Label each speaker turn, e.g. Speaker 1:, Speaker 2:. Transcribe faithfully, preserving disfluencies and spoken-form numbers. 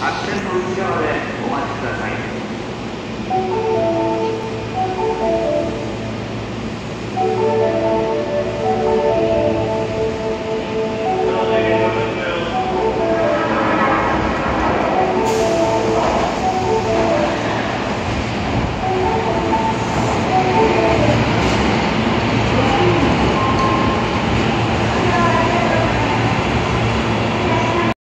Speaker 1: アクセント内側でお待ちください。